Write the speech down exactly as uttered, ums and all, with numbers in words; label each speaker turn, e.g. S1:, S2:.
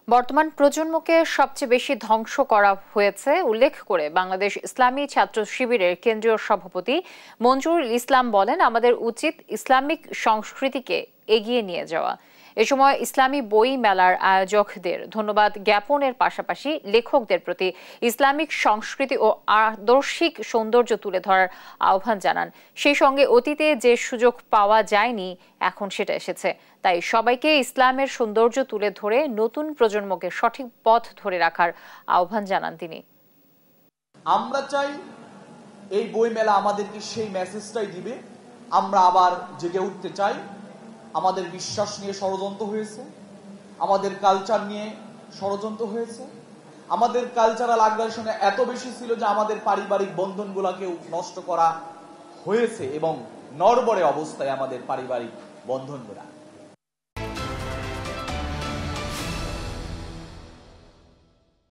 S1: বর্তমান প্রজন্মকে সবচেয়ে বেশি ধ্বংস করা হয়েছে উল্লেখ করে বাংলাদেশ ইসলামী ছাত্র শিবিরের কেন্দ্রীয় সভাপতি মঞ্জুরুল ইসলাম বলেন, আমাদের উচিত ইসলামিক সংস্কৃতিকে এগিয়ে নিয়ে যাওয়া। এ সময় ইসলামী বই মেলার আয়োজকদের ধন্যবাদ জ্ঞাপনের পাশাপাশি লেখকদের প্রতি ইসলামিক সংস্কৃতি ও আদর্শিক সৌন্দর্য তুলে ধরার আহ্বান জানান। সেই সঙ্গে অতীতে যে সুযোগ পাওয়া যায়নি এখন সেটা এসেছে, তাই সবাইকে ইসলামের সৌন্দর্য তুলে ধরে নতুন প্রজন্মকে সঠিক পথ ধরে রাখার আহ্বান জানান তিনি।
S2: আমরা চাই এই বই মেলা আমাদেরকে সেই মেসেজটাই দিবে। আমরা আবার জেগে উঠতে চাই। আমাদের বিশ্বাস নিয়ে ষড়যন্ত্র হয়েছে, আমাদের কালচার নিয়ে ষড়যন্ত্র হয়েছে, আমাদের কালচারাল আগ্রাসনে এত বেশি ছিল যে আমাদের পারিবারিক বন্ধনগুলোকেও নষ্ট করা হয়েছে এবং নড়বড়ে অবস্থায় আমাদের পারিবারিক বন্ধনগুলা।